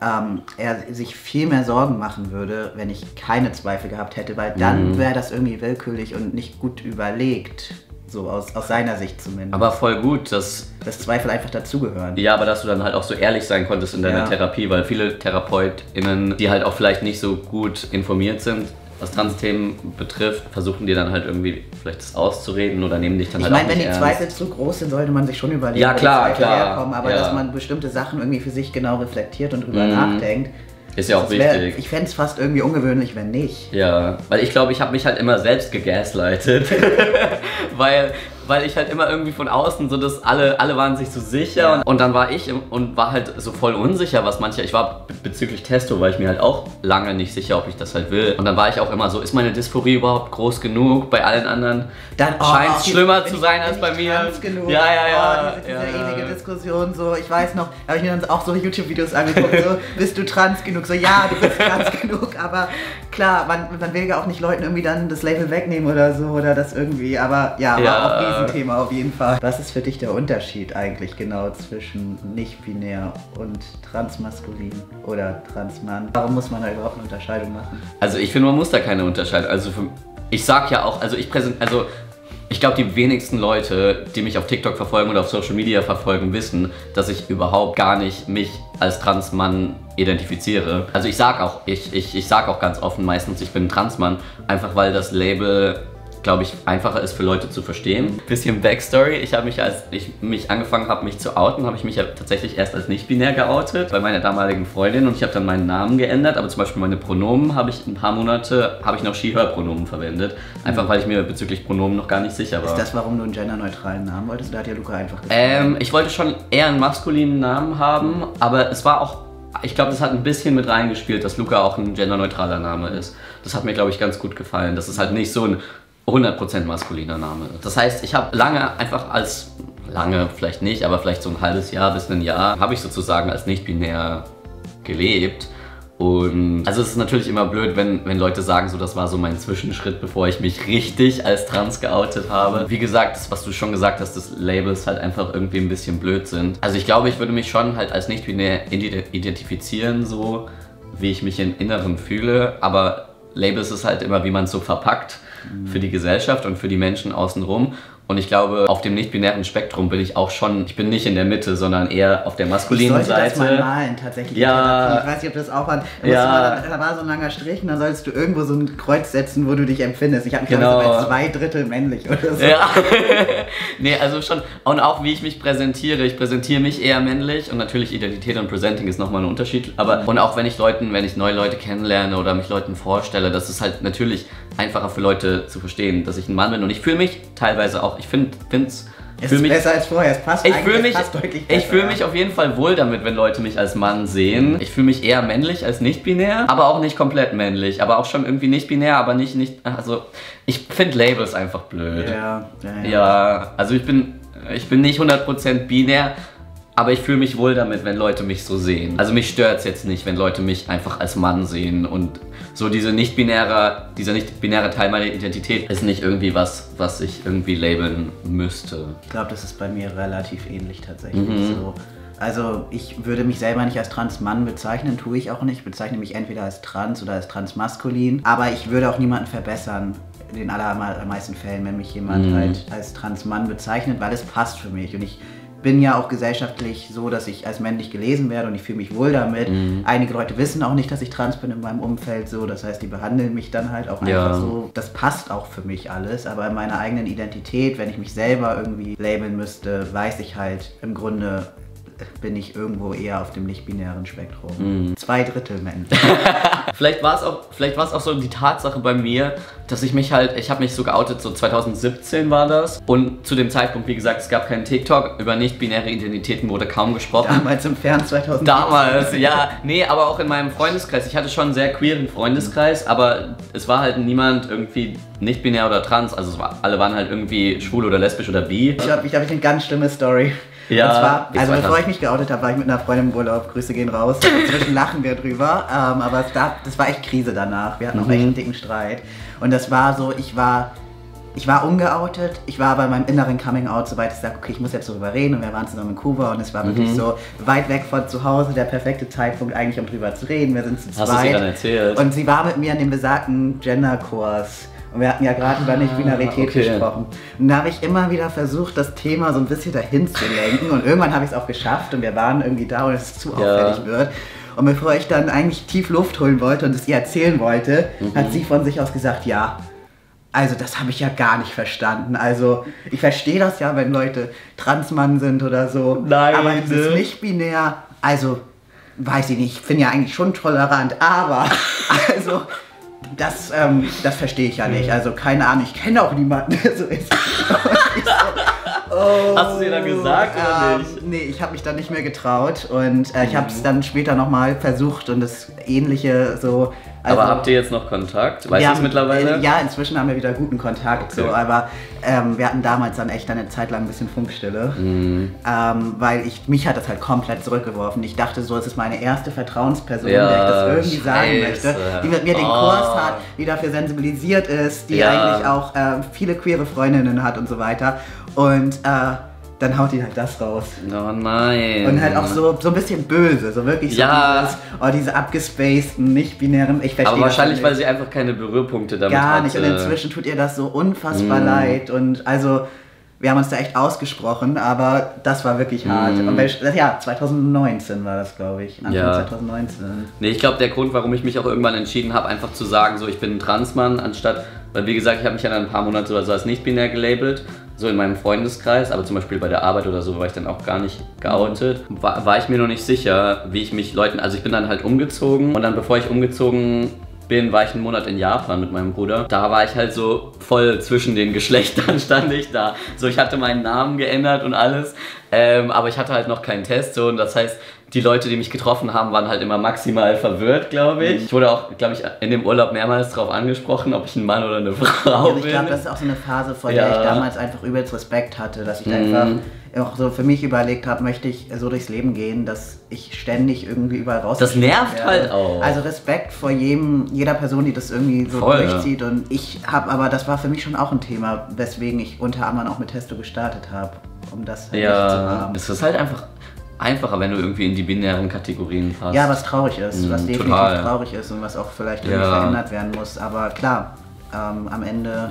er sich viel mehr Sorgen machen würde, wenn ich keine Zweifel gehabt hätte, weil dann wäre das irgendwie willkürlich und nicht gut überlegt. So aus seiner Sicht zumindest. Aber voll gut, dass Zweifel einfach dazugehören. Ja, aber dass du dann halt auch so ehrlich sein konntest in deiner Therapie, weil viele TherapeutInnen, die halt auch vielleicht nicht so gut informiert sind, was Trans-Themen betrifft, versuchen dir dann halt irgendwie vielleicht das auszureden oder nehmen dich dann halt auch nicht ernst. Ich meine, wenn die Zweifel zu groß sind, sollte man sich schon überlegen, wo die Zweifel herkommen, aber dass man bestimmte Sachen irgendwie für sich genau reflektiert und drüber nachdenkt. Ist ja auch wichtig. Ich fände es fast irgendwie ungewöhnlich, wenn nicht. Ja, weil ich glaube, ich habe mich halt immer selbst gegaslightet. weil ich halt immer irgendwie von außen so, dass alle waren sich so sicher und dann war ich und war halt so voll unsicher, ich war bezüglich Testo, weil ich mir halt auch lange nicht sicher, ob ich das halt will. Und dann war ich auch immer so, ist meine Dysphorie überhaupt groß genug? Bei allen anderen scheint es schlimmer zu sein als bei mir. Genug. Ja. Diese ewige Diskussion, so, ich weiß noch, da habe ich mir dann auch so YouTube-Videos angeguckt, so, bist du trans genug? So, ja, du bist trans genug, aber klar, man will ja auch nicht Leuten irgendwie dann das Label wegnehmen oder so, oder das irgendwie, aber war auch Riesenthema auf jeden Fall. Was ist für dich der Unterschied eigentlich genau zwischen nicht-binär und transmaskulin oder transmann? Warum muss man da überhaupt eine Unterscheidung machen? Also ich finde, man muss da keine Unterscheidung. Also ich sag ja auch, ich Ich glaube, die wenigsten Leute, die mich auf TikTok verfolgen oder auf Social Media verfolgen, wissen, dass ich überhaupt gar nicht mich als Transmann identifiziere. Also ich sag auch ganz offen meistens, ich bin ein Transmann, einfach weil das Label, glaube ich, einfacher ist für Leute zu verstehen. Bisschen Backstory, als ich mich angefangen habe, mich zu outen, habe ich mich ja tatsächlich erst als nicht-binär geoutet bei meiner damaligen Freundin und ich habe dann meinen Namen geändert, aber zum Beispiel meine Pronomen habe ich ein paar Monate, noch She-Her-Pronomen verwendet, einfach weil ich mir bezüglich Pronomen noch gar nicht sicher war. Ist das, warum du einen genderneutralen Namen wolltest? Da hat ja Luca einfach gesagt. Ich wollte schon eher einen maskulinen Namen haben, aber es war auch, ich glaube, das hat ein bisschen mit reingespielt, dass Luca auch ein genderneutraler Name ist. Das hat mir, glaube ich, ganz gut gefallen. Das ist halt nicht so ein 100% maskuliner Name. Das heißt, ich habe lange vielleicht nicht, aber vielleicht so ein halbes Jahr bis ein Jahr, habe ich sozusagen als nicht-binär gelebt. Und also es ist natürlich immer blöd, wenn Leute sagen, so das war so mein Zwischenschritt, bevor ich mich richtig als trans geoutet habe. Wie gesagt, das, was du schon gesagt hast, dass Labels halt einfach irgendwie ein bisschen blöd sind. Also ich glaube, ich würde mich schon halt als nicht-binär identifizieren, so wie ich mich im Inneren fühle, aber Labels ist halt immer, wie man es so verpackt für die Gesellschaft und für die Menschen außenrum. Und ich glaube, auf dem nicht-binären Spektrum bin ich auch schon, ich bin nicht in der Mitte, sondern eher auf der maskulinen Seite. Ich sollte das mal malen, tatsächlich. Ja. Ich weiß nicht, ob das auch war. Ja. Da war so ein langer Strich und dann solltest du irgendwo so ein Kreuz setzen, wo du dich empfindest. Ich habe mich genau. so bei 2/3 männlich oder so. Ja. Nee, also schon, und auch wie ich mich präsentiere. Ich präsentiere mich eher männlich und natürlich Identität und Presenting ist nochmal ein Unterschied. Aber, und auch wenn ich neue Leute kennenlerne oder mich Leuten vorstelle, das ist halt natürlich einfacher für Leute zu verstehen, dass ich ein Mann bin. Und ich fühle mich teilweise auch, es ist besser als vorher, es passt deutlich besser. Ich fühle mich auf jeden Fall wohl damit, wenn Leute mich als Mann sehen. Ich fühle mich eher männlich als nicht-binär, aber auch nicht komplett männlich, aber auch schon irgendwie nicht-binär, aber nicht, also ich finde Labels einfach blöd. Ja, also ich bin nicht 100% binär, aber ich fühle mich wohl damit, wenn Leute mich so sehen. Also mich stört es jetzt nicht, wenn Leute mich einfach als Mann sehen und so dieser nicht-binäre Teil meiner Identität ist nicht irgendwie was ich irgendwie labeln müsste. Ich glaube, das ist bei mir relativ ähnlich tatsächlich so. Also ich würde mich selber nicht als Transmann bezeichnen, tue ich auch nicht. Ich bezeichne mich entweder als trans oder als transmaskulin. Aber ich würde auch niemanden verbessern, in den allermeisten Fällen, wenn mich jemand halt als Transmann bezeichnet, weil es passt für mich. Und ich bin ja auch gesellschaftlich so, dass ich als männlich gelesen werde und ich fühle mich wohl damit. Einige Leute wissen auch nicht, dass ich trans bin in meinem Umfeld so, das heißt, die behandeln mich dann halt auch einfach so. Das passt auch für mich alles, aber in meiner eigenen Identität, wenn ich mich selber irgendwie labeln müsste, weiß ich halt, im Grunde bin ich irgendwo eher auf dem nicht-binären Spektrum. 2/3 Mensch. Vielleicht war es auch so die Tatsache bei mir, dass ich habe mich so geoutet, so 2017 war das. Und zu dem Zeitpunkt, wie gesagt, es gab keinen TikTok, über nicht-binäre Identitäten wurde kaum gesprochen. Damals im Fern 2017. Damals, ja. Nee, aber auch in meinem Freundeskreis. Ich hatte schon einen sehr queeren Freundeskreis, aber es war halt niemand irgendwie nicht-binär oder trans. Also alle waren halt irgendwie schwul oder lesbisch oder bi. Ich habe eine ganz schlimme Story. Ja, und zwar, also bevor ich mich geoutet habe, war ich mit einer Freundin im Urlaub, Grüße gehen raus, inzwischen lachen wir drüber, aber das war echt Krise danach, wir hatten auch echt einen dicken Streit und das war so, ich war ungeoutet, ich war bei meinem inneren Coming-out, soweit ich sage, okay, ich muss jetzt darüber reden und wir waren zusammen in Kuba und es war wirklich so weit weg von zu Hause, der perfekte Zeitpunkt eigentlich, um drüber zu reden, wir sind zu zweit. Hast du sie dann erzählt? Und sie war mit mir in dem besagten Gender-Kurs. Und wir hatten ja gerade über Nicht-Binarität gesprochen. Und da habe ich immer wieder versucht, das Thema so ein bisschen dahin zu lenken. Und irgendwann habe ich es auch geschafft und wir waren irgendwie da, und es zu auffällig wird. Und bevor ich dann eigentlich tief Luft holen wollte und es ihr erzählen wollte, hat sie von sich aus gesagt, ja, also das habe ich ja gar nicht verstanden. Also ich verstehe das ja, wenn Leute Transmann sind oder so. Nein, aber dieses nicht-binär, also weiß ich nicht, ich bin ja eigentlich schon tolerant, aber also... Das verstehe ich ja nicht. Also keine Ahnung, ich kenne auch niemanden, der so ist. Hast du sie dann gesagt oder nicht? Nee, ich habe mich dann nicht mehr getraut und ich habe es dann später nochmal versucht und das Ähnliche so. Also, aber habt ihr jetzt noch Kontakt? Weißt du es mittlerweile? Ja, inzwischen haben wir wieder guten Kontakt, okay. So, aber wir hatten damals dann echt eine Zeit lang ein bisschen Funkstille, weil mich hat das halt komplett zurückgeworfen. Ich dachte so, es ist meine erste Vertrauensperson, der ich das irgendwie sagen möchte, die mit mir den Kurs hat, die dafür sensibilisiert ist, die eigentlich auch viele queere Freundinnen hat und so weiter. Und dann haut die halt das raus. Oh nein. Und halt auch so ein bisschen böse, so wirklich so diese abgespaceden, nicht-binären, ich verstehe. Aber wahrscheinlich, weil sie einfach keine Berührpunkte damit gar hatte. nicht, und inzwischen tut ihr das so unfassbar leid und also... Wir haben uns da echt ausgesprochen, aber das war wirklich hart. Und 2019 war das, glaube ich. Anfang 2019. Nee, ich glaube, der Grund, warum ich mich auch irgendwann entschieden habe, einfach zu sagen, so ich bin ein Transmann, anstatt, weil wie gesagt, ich habe mich ja dann ein paar Monate oder so als nicht-binär gelabelt, so in meinem Freundeskreis, aber zum Beispiel bei der Arbeit oder so war ich dann auch gar nicht geoutet. War ich mir noch nicht sicher, wie ich mich also ich bin dann halt umgezogen und dann bevor ich umgezogen war ich einen Monat in Japan mit meinem Bruder. Da war ich halt so voll zwischen den Geschlechtern, stand ich da. So, ich hatte meinen Namen geändert und alles, aber ich hatte halt noch keinen Test. So, und das heißt, die Leute, die mich getroffen haben, waren halt immer maximal verwirrt, glaube ich. Ich wurde auch, glaube ich, in dem Urlaub mehrmals darauf angesprochen, ob ich ein Mann oder eine Frau bin. Ich glaube, das ist auch so eine Phase, vor der ich damals einfach übelst Respekt hatte, dass ich einfach auch so für mich überlegt habe, möchte ich so durchs Leben gehen, dass ich ständig irgendwie überall raus. Das nervt halt auch. Also Respekt vor jeder Person, die das irgendwie so durchzieht. Und ich habe aber, das war für mich schon auch ein Thema, weswegen ich unter anderem auch mit Testo gestartet habe, um das halt nicht zu haben. Es ist halt einfacher, wenn du irgendwie in die binären Kategorien passt. Ja, was traurig ist, was definitiv traurig ist und was auch vielleicht irgendwie verändert werden muss. Aber klar, am Ende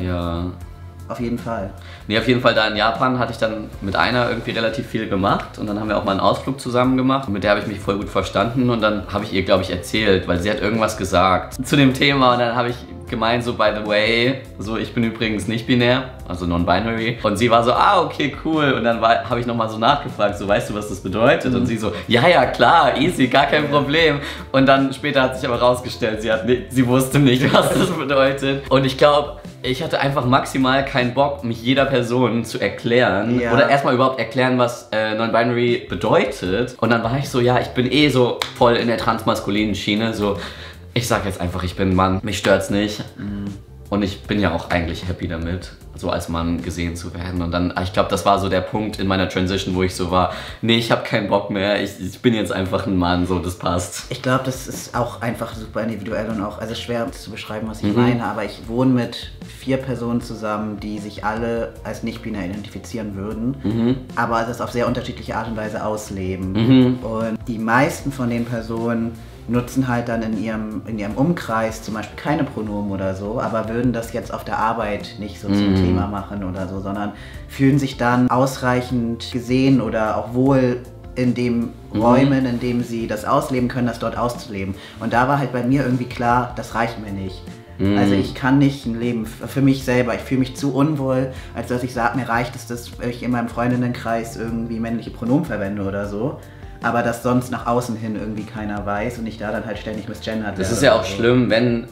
auf jeden Fall. Nee, auf jeden Fall da in Japan hatte ich dann mit einer irgendwie relativ viel gemacht und dann haben wir auch mal einen Ausflug zusammen gemacht und mit der habe ich mich voll gut verstanden und dann habe ich ihr, glaube ich, erzählt, weil sie hat irgendwas gesagt zu dem Thema und dann habe ich gemeint so, by the way, so ich bin übrigens nicht binär, also non-binary und sie war so, okay, cool und dann habe ich nochmal so nachgefragt, so weißt du, was das bedeutet und sie so, ja, klar, easy, gar kein Problem und dann später hat sich aber rausgestellt, sie wusste nicht, was das bedeutet und ich glaube, ich hatte einfach maximal keinen Bock, mich jeder Person zu erklären oder erstmal überhaupt erklären, was Non-Binary bedeutet. Und dann war ich so, ich bin so voll in der transmaskulinen Schiene, so ich sag jetzt einfach, ich bin ein Mann, mich stört's nicht. Und ich bin ja auch eigentlich happy damit, so als Mann gesehen zu werden. Und dann, ich glaube, das war so der Punkt in meiner Transition, wo ich so war, nee, ich habe keinen Bock mehr, ich bin jetzt einfach ein Mann, so, das passt. Ich glaube, das ist auch einfach super individuell und auch, also schwer zu beschreiben, was ich meine, aber ich wohne mit 4 Personen zusammen, die sich alle als nicht-binär identifizieren würden, aber das auf sehr unterschiedliche Art und Weise ausleben. Und die meisten von den Personen nutzen halt dann in ihrem Umkreis zum Beispiel keine Pronomen oder so, aber würden das jetzt auf der Arbeit nicht so zum Thema machen oder so, sondern fühlen sich dann ausreichend gesehen oder auch wohl in den Räumen, in denen sie das ausleben können, das dort auszuleben. Und da war halt bei mir irgendwie klar, das reicht mir nicht. Also ich kann nicht ein Leben für mich selber, ich fühle mich zu unwohl, als dass ich sage, mir reicht es, dass ich in meinem Freundinnenkreis irgendwie männliche Pronomen verwende oder so. Aber dass sonst nach außen hin irgendwie keiner weiß und ich da dann halt ständig misgendert werde. Das ist ja auch schlimm,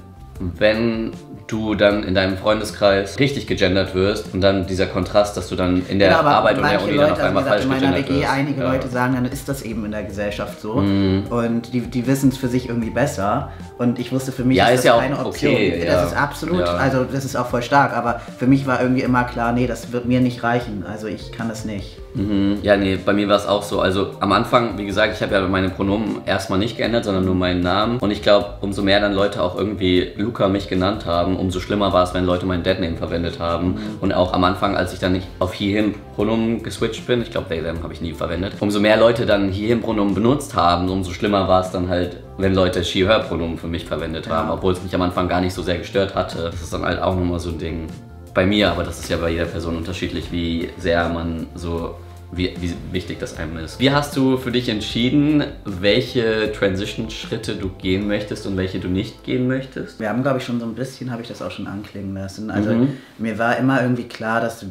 wenn du dann in deinem Freundeskreis richtig gegendert wirst und dann dieser Kontrast, dass du dann in der Arbeit und der Uni dann auf einmal falsch gegendert wirst. Einige Leute sagen, dann ist das eben in der Gesellschaft so und die wissen es für sich irgendwie besser und ich wusste, für mich ist das ja keine Option. Okay, das ist absolut, also das ist auch voll stark, aber für mich war irgendwie immer klar, nee, das wird mir nicht reichen, also ich kann das nicht. Ja, nee, bei mir war es auch so. Also am Anfang, wie gesagt, ich habe ja meine Pronomen erstmal nicht geändert, sondern nur meinen Namen. Und ich glaube, umso mehr dann Leute auch irgendwie Luca mich genannt haben, umso schlimmer war es, wenn Leute meinen Deadname verwendet haben. Und auch am Anfang, als ich dann nicht auf He-Him-Pronomen geswitcht bin, ich glaube, they-them habe ich nie verwendet, umso mehr Leute dann He-Him-Pronomen benutzt haben, umso schlimmer war es dann halt, wenn Leute She-Her-Pronomen für mich verwendet haben, obwohl es mich am Anfang gar nicht so sehr gestört hatte. Das ist dann halt auch nochmal so ein Ding. Bei mir, aber das ist ja bei jeder Person unterschiedlich, wie sehr man so, wie wichtig das einem ist. Wie hast du für dich entschieden, welche Transition-Schritte du gehen möchtest und welche du nicht gehen möchtest? Wir haben, glaube ich, schon so ein bisschen, habe ich das auch schon anklingen lassen. Also mir war immer irgendwie klar, dass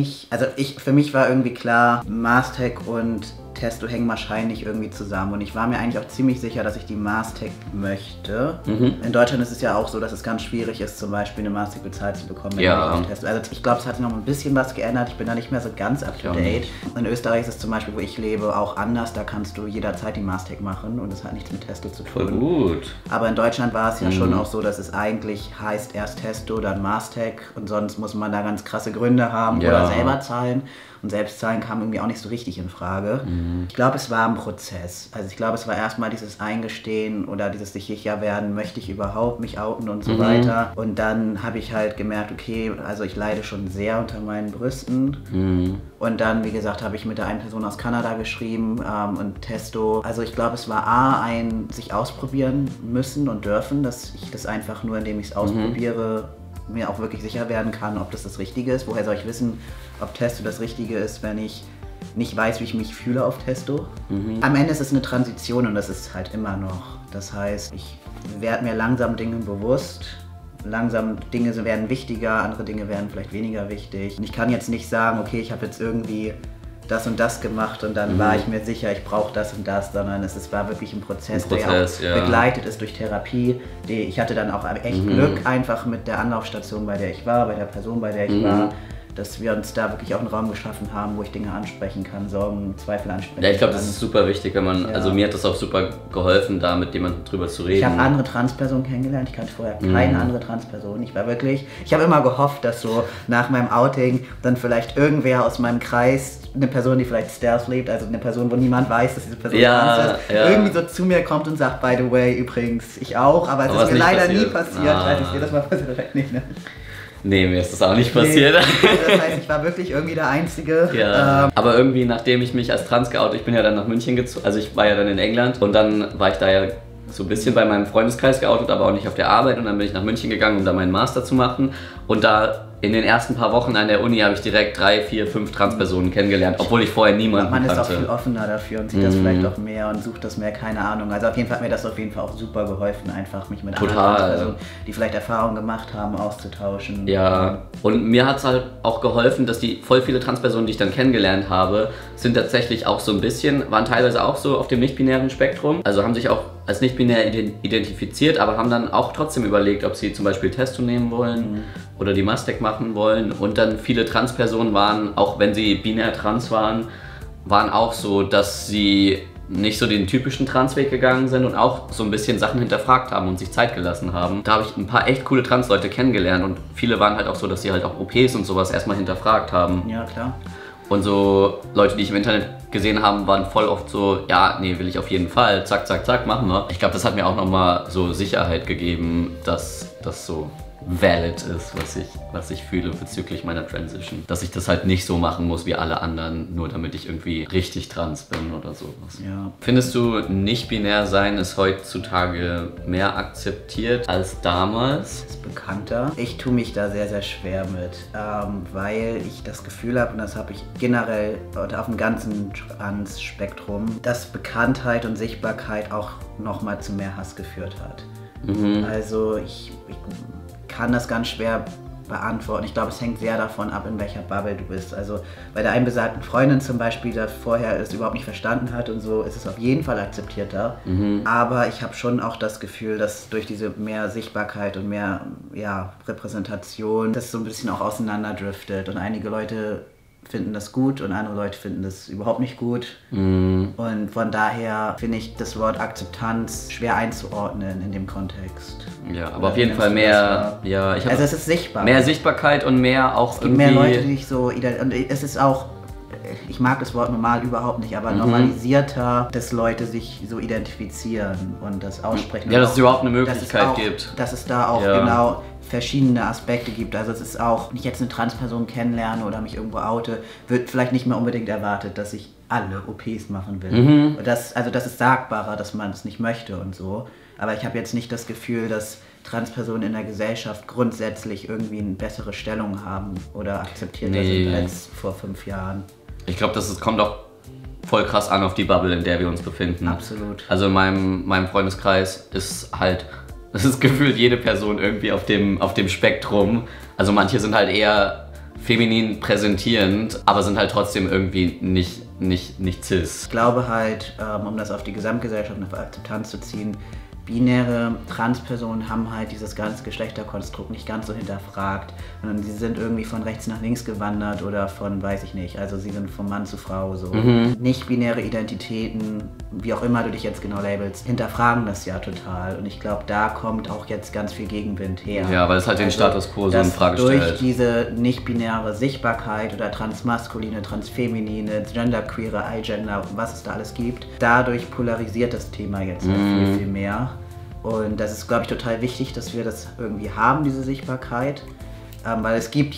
für mich war irgendwie klar, Mastech und Testo hängen wahrscheinlich irgendwie zusammen und ich war mir eigentlich auch ziemlich sicher, dass ich die Mastech möchte. In Deutschland ist es ja auch so, dass es ganz schwierig ist, zum Beispiel eine Mastech bezahlt zu bekommen, wenn man auf Testo. Also ich glaube, es hat sich noch ein bisschen was geändert, ich bin da nicht mehr so ganz up to date. In Österreich ist es zum Beispiel, wo ich lebe, auch anders, da kannst du jederzeit die Mastech machen und das hat nichts mit Testo zu tun. Voll gut. Aber in Deutschland war es ja schon auch so, dass es eigentlich heißt erst Testo, dann Mastech und sonst muss man da ganz krasse Gründe haben oder selber zahlen. Und Selbstzahlen kam irgendwie auch nicht so richtig in Frage. Ich glaube, es war ein Prozess. Also ich glaube, es war erstmal dieses Eingestehen oder dieses sich sicher werden, möchte ich überhaupt mich outen und so weiter. Und dann habe ich halt gemerkt, okay, also ich leide schon sehr unter meinen Brüsten. Und dann, wie gesagt, habe ich mit der einen Person aus Kanada geschrieben und Testo. Also ich glaube, es war A, ein sich ausprobieren müssen und dürfen, dass ich das einfach nur, indem ich es ausprobiere, mir auch wirklich sicher werden kann, ob das Richtige ist. Woher soll ich wissen, ob Testo das Richtige ist, wenn ich nicht weiß, wie ich mich fühle auf Testo? Am Ende ist es eine Transition und das ist halt immer noch. Das heißt, ich werde mir langsam Dinge bewusst. Langsam Dinge werden wichtiger, andere Dinge werden vielleicht weniger wichtig. Und ich kann jetzt nicht sagen, okay, ich habe jetzt irgendwie das und das gemacht und dann war ich mir sicher, ich brauche das und das, sondern es war wirklich ein Prozess, der auch begleitet ist durch Therapie. Ich hatte dann auch echt Glück einfach mit der Anlaufstation, bei der ich war, bei der Person, bei der ich war, dass wir uns da wirklich auch einen Raum geschaffen haben, wo ich Dinge ansprechen kann, Sorgen, Zweifel ansprechen kann. Ja, ich glaube, das ist super wichtig, wenn man, also mir hat das auch super geholfen, da mit jemandem drüber zu reden. Ich habe andere Transpersonen kennengelernt, ich kannte vorher keine andere Transperson. Ich habe immer gehofft, dass so nach meinem Outing dann vielleicht irgendwer aus meinem Kreis, eine Person, die vielleicht Stealth lebt, also eine Person, wo niemand weiß, dass diese Person trans ist, irgendwie so zu mir kommt und sagt, by the way, übrigens, ich auch, aber es ist mir leider nie passiert. Also ich sehe das mal direkt nicht, ne? Nee, mir ist das auch nicht passiert. Das heißt, ich war wirklich irgendwie der Einzige. Aber irgendwie, nachdem ich mich als trans geoutet, ich bin ja dann nach München gezogen, also ich war ja dann in England und dann war ich da ja so ein bisschen bei meinem Freundeskreis geoutet, aber auch nicht auf der Arbeit und dann bin ich nach München gegangen, um da meinen Master zu machen und da in den ersten paar Wochen an der Uni habe ich direkt 3, 4, 5 Transpersonen kennengelernt, obwohl ich vorher niemanden kannte. Man ist auch viel offener dafür und sieht das vielleicht auch mehr und sucht das mehr, keine Ahnung. Also auf jeden Fall hat mir das auf jeden Fall auch super geholfen, einfach mich mit anderen Transpersonen, die vielleicht Erfahrungen gemacht haben, auszutauschen. Ja, und mir hat es halt auch geholfen, dass die voll viele Transpersonen, die ich dann kennengelernt habe, sind tatsächlich auch so ein bisschen, waren teilweise auch so auf dem nicht-binären Spektrum, also haben sich auch als nicht-binär identifiziert, aber haben dann auch trotzdem überlegt, ob sie zum Beispiel Testo nehmen wollen oder die Mastec machen wollen. Und dann viele Transpersonen waren, auch wenn sie binär trans waren, waren auch so, dass sie nicht so den typischen Transweg gegangen sind und auch so ein bisschen Sachen hinterfragt haben und sich Zeit gelassen haben. Da habe ich ein paar echt coole Trans-Leute kennengelernt und viele waren halt auch so, dass sie halt auch OPs und sowas erstmal hinterfragt haben. Ja, klar. Und so Leute, die ich im Internet gesehen habe, waren voll oft so, ja, nee, will ich auf jeden Fall, zack, zack, zack, machen wir. Ich glaube, das hat mir auch nochmal so Sicherheit gegeben, dass das so valid ist, was ich fühle bezüglich meiner Transition. Dass ich das halt nicht so machen muss wie alle anderen, nur damit ich irgendwie richtig trans bin oder sowas. Ja. Findest du, nicht-binär sein ist heutzutage mehr akzeptiert als damals? Ist bekannter. Ich tue mich da sehr, sehr schwer mit, weil ich das Gefühl habe, und das habe ich generell auf dem ganzen Trans-Spektrum, dass Bekanntheit und Sichtbarkeit auch nochmal zu mehr Hass geführt hat. Also ich kann das ganz schwer beantworten. Ich glaube, es hängt sehr davon ab, in welcher Bubble du bist. Also bei der einen besagten Freundin zum Beispiel, die vorher es überhaupt nicht verstanden hat und so, ist es auf jeden Fall akzeptierter. Aber ich habe schon auch das Gefühl, dass durch diese mehr Sichtbarkeit und mehr Repräsentation das so ein bisschen auch auseinanderdriftet und einige Leute finden das gut und andere Leute finden das überhaupt nicht gut. Und von daher finde ich das Wort Akzeptanz schwer einzuordnen in dem Kontext. Ja, aber auf jeden Fall mehr, also es ist sichtbar. Mehr Sichtbarkeit und mehr auch es gibt mehr Leute, die sich so, und es ist auch, ich mag das Wort normal überhaupt nicht, aber normalisierter, dass Leute sich so identifizieren und das aussprechen. Ja, dass es überhaupt eine Möglichkeit gibt. Dass es da auch genau verschiedene Aspekte gibt. Also es ist auch, wenn ich jetzt eine Transperson kennenlerne oder mich irgendwo oute, wird vielleicht nicht mehr unbedingt erwartet, dass ich alle OPs machen will. Das ist sagbarer, dass man es nicht möchte und so. Aber ich habe jetzt nicht das Gefühl, dass Transpersonen in der Gesellschaft grundsätzlich irgendwie eine bessere Stellung haben oder akzeptierter sind als vor 5 Jahren. Ich glaube, das kommt auch voll krass an auf die Bubble, in der wir uns befinden. Absolut. Also in meinem Freundeskreis ist halt, das ist gefühlt jede Person irgendwie auf dem Spektrum. Also manche sind halt eher feminin präsentierend, aber sind halt trotzdem irgendwie nicht cis. Ich glaube halt, um das auf die Gesamtgesellschaft auf Akzeptanz zu ziehen, binäre Transpersonen haben halt dieses ganze Geschlechterkonstrukt nicht ganz so hinterfragt, sondern sie sind irgendwie von rechts nach links gewandert oder von, weiß ich nicht, also sie sind von Mann zu Frau so. Nicht-binäre Identitäten, wie auch immer du dich jetzt genau labelst, hinterfragen das ja total und ich glaube, da kommt auch jetzt ganz viel Gegenwind her. Ja, weil es halt den Status quo so in Frage stellt. Durch diese nicht-binäre Sichtbarkeit oder transmaskuline, transfeminine, genderqueere, igender, was es da alles gibt, dadurch polarisiert das Thema jetzt viel, viel mehr. Und das ist, glaube ich, total wichtig, dass wir das irgendwie haben, diese Sichtbarkeit. Weil es gibt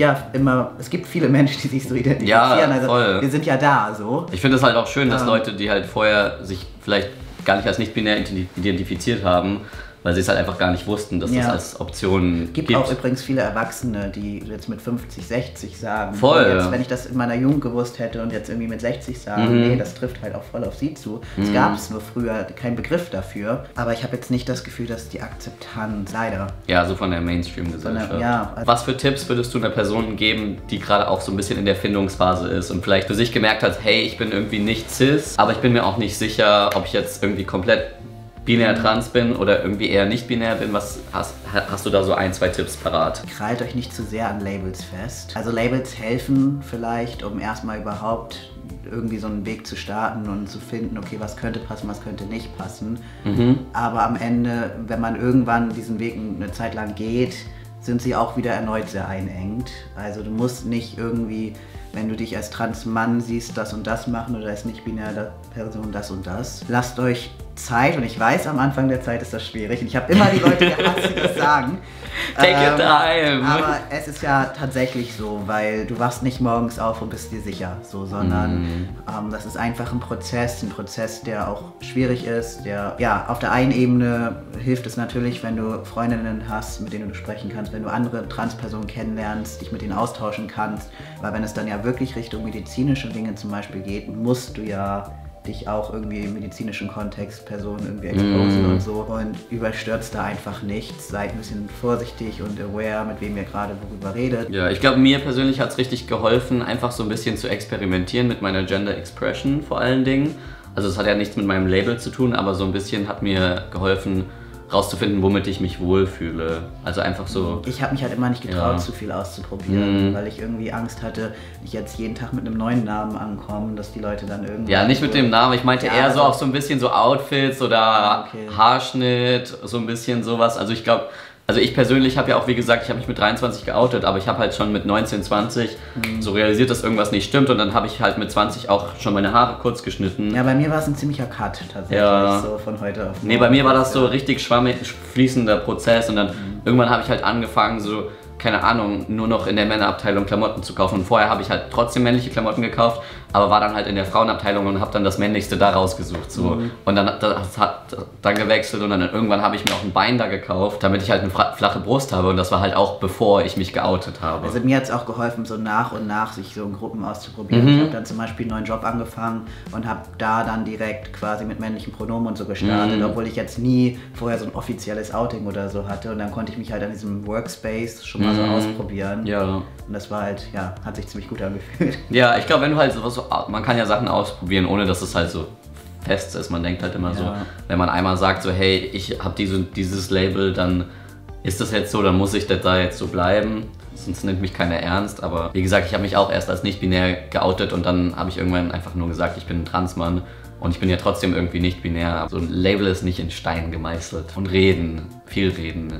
viele Menschen, die sich so identifizieren. Ja, also voll. Wir sind ja da so. Ich finde es halt auch schön, dass Leute, die halt vorher sich vielleicht gar nicht als nicht-binär identifiziert haben, weil sie es halt einfach gar nicht wussten, dass das als Option gibt. Es gibt auch übrigens viele Erwachsene, die jetzt mit 50, 60 sagen, voll. Jetzt, wenn ich das in meiner Jugend gewusst hätte und jetzt irgendwie mit 60 sagen, nee, das trifft halt auch voll auf sie zu. Es gab es nur früher keinen Begriff dafür, aber ich habe jetzt nicht das Gefühl, dass die Akzeptanz, leider. Ja, so von der Mainstream-Gesellschaft. Also was für Tipps würdest du einer Person geben, die gerade auch so ein bisschen in der Findungsphase ist und vielleicht für sich gemerkt hat, hey, ich bin irgendwie nicht cis, aber ich bin mir auch nicht sicher, ob ich jetzt irgendwie komplett binär trans bin oder irgendwie eher nicht binär bin. Was hast du da so 1, 2 Tipps parat? Krallt euch nicht zu sehr an Labels fest. Also Labels helfen vielleicht, um erstmal überhaupt irgendwie so einen Weg zu starten und zu finden, okay, was könnte passen, was könnte nicht passen. Aber am Ende, wenn man irgendwann diesen Weg eine Zeit lang geht, sind sie auch wieder erneut sehr einengt. Also du musst nicht irgendwie, wenn du dich als Trans-Mann siehst, das und das machen oder als nicht-binäre Person das und das. Lasst euch Zeit und ich weiß, am Anfang der Zeit ist das schwierig und ich habe immer die Leute gehasst, die das sagen. Take your time! Aber es ist ja tatsächlich so, weil du wachst nicht morgens auf und bist dir sicher, so, sondern das ist einfach ein Prozess, der auch schwierig ist. Auf der einen Ebene hilft es natürlich, wenn du Freundinnen hast, mit denen du sprechen kannst, wenn du andere Transpersonen kennenlernst, dich mit denen austauschen kannst, weil wenn es dann ja wirklich Richtung medizinische Dinge zum Beispiel geht, musst du ja dich auch irgendwie im medizinischen Kontext Personen irgendwie exposen und so und überstürzt da einfach nichts. Seid ein bisschen vorsichtig und aware, mit wem ihr gerade worüber redet. Ja, ich glaube, mir persönlich hat es richtig geholfen, einfach so ein bisschen zu experimentieren mit meiner Gender Expression vor allen Dingen. Also es hat ja nichts mit meinem Label zu tun, aber so ein bisschen hat mir geholfen, rauszufinden, womit ich mich wohlfühle. Also einfach so... Ich habe mich halt immer nicht getraut, zu viel auszuprobieren, weil ich irgendwie Angst hatte, ich jetzt jeden Tag mit einem neuen Namen ankomme, dass die Leute dann irgendwie... Ja, nicht mit dem Namen, ich meinte eher so auch so ein bisschen so Outfits oder Haarschnitt, so ein bisschen sowas. Also ich glaube, ich persönlich habe ja auch, wie gesagt, ich habe mich mit 23 geoutet, aber ich habe halt schon mit 19, 20 so realisiert, dass irgendwas nicht stimmt und dann habe ich halt mit 20 auch schon meine Haare kurz geschnitten. Ja, bei mir war es ein ziemlicher Cut tatsächlich, so von heute auf morgen. Nee, bei mir war das so richtig schwammig, fließender Prozess und dann irgendwann habe ich halt angefangen so, keine Ahnung, nur noch in der Männerabteilung Klamotten zu kaufen und vorher habe ich halt trotzdem männliche Klamotten gekauft, aber war dann halt in der Frauenabteilung und habe dann das Männlichste da rausgesucht so. Und dann das hat dann gewechselt und dann irgendwann habe ich mir auch ein Bein da gekauft, damit ich halt eine flache Brust habe und das war halt auch bevor ich mich geoutet habe. Also mir hat es auch geholfen, so nach und nach sich so in Gruppen auszuprobieren. Ich habe dann zum Beispiel einen neuen Job angefangen und habe da dann direkt quasi mit männlichen Pronomen und so gestartet, obwohl ich jetzt nie vorher so ein offizielles Outing oder so hatte und dann konnte ich mich halt an diesem Workspace schon mal so ausprobieren. Ja. Und das war halt, hat sich ziemlich gut angefühlt. Ja, ich glaube, wenn du halt sowas so, man kann ja Sachen ausprobieren, ohne dass es halt so fest ist. Man denkt halt immer so, wenn man einmal sagt so, hey, ich habe dieses Label, dann ist das jetzt so, dann muss ich da jetzt so bleiben. Sonst nimmt mich keiner ernst, aber wie gesagt, ich habe mich auch erst als nicht-binär geoutet und dann habe ich irgendwann einfach nur gesagt, ich bin ein Transmann und ich bin ja trotzdem irgendwie nicht-binär. So ein Label ist nicht in Stein gemeißelt. Und viel reden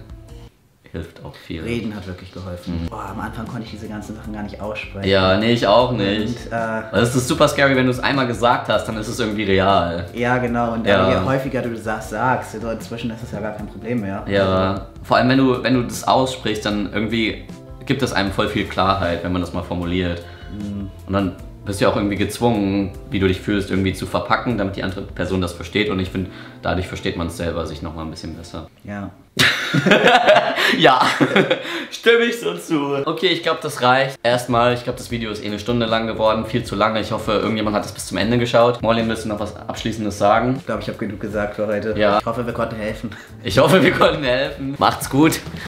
hilft auch viel. Reden hat wirklich geholfen. Boah, am Anfang konnte ich diese ganzen Sachen gar nicht aussprechen. Ja, nee, ich auch nicht. Es ist super scary, wenn du es einmal gesagt hast, dann ist es irgendwie real. Ja, genau. Und je häufiger du das sagst, inzwischen ist es ja gar kein Problem mehr. Ja, vor allem wenn du das aussprichst, dann irgendwie gibt es einem voll viel Klarheit, wenn man das mal formuliert. Und dann bist du ja auch irgendwie gezwungen, wie du dich fühlst, irgendwie zu verpacken, damit die andere Person das versteht. Und ich finde, dadurch versteht man es selber sich nochmal ein bisschen besser. Ja. Ja, stimme ich so zu. Okay, ich glaube, das reicht. Erstmal, ich glaube, das Video ist eh eine Stunde lang geworden, viel zu lange. Ich hoffe, irgendjemand hat es bis zum Ende geschaut. Marlene, willst du noch was Abschließendes sagen? Ich glaube, ich habe genug gesagt für heute. Ja. Ich hoffe, wir konnten helfen. Ich hoffe, wir konnten helfen. Macht's gut.